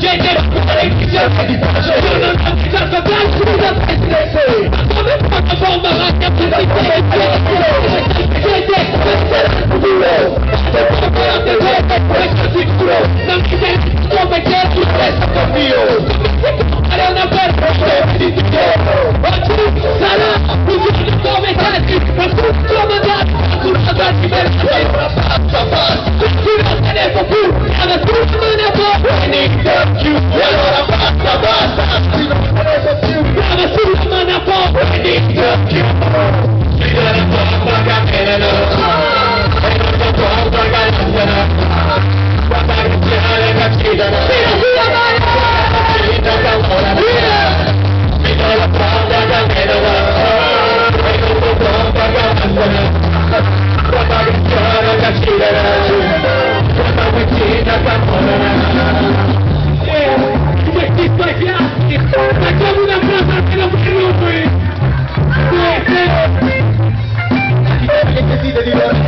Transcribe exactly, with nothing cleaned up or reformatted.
gente ma fare chi cerca di pace. Io non ho chissà blanco da pezzi. Ma come fa una bomba ma che appunto i tempi. Gente, questo è il futuro. Se può per te, questo è sicuro. Non mi senti come c'è tu stesso con Dio. È una persona di Dio. Oggi sarà un giorno come tanti, ma tutto mandato, tutto da divertire, una pazza pazza, chi non se ne può più, alla tutto non ne può, e niente più, e allora basta, basta, chi non se ne può più, alla tutto non ne può, e niente più, si deve portare a camminare, e non si può pagare la cena, guarda che c'è le caccine, fino sulla mano, si deve portare via, mi do la porta a camminare, e non si può pagare la cena, guarda che c'è le caccine, guarda che c'è la caccine, e ti stai piatti, facciamo una frase che non per lui, e ti stai piatti,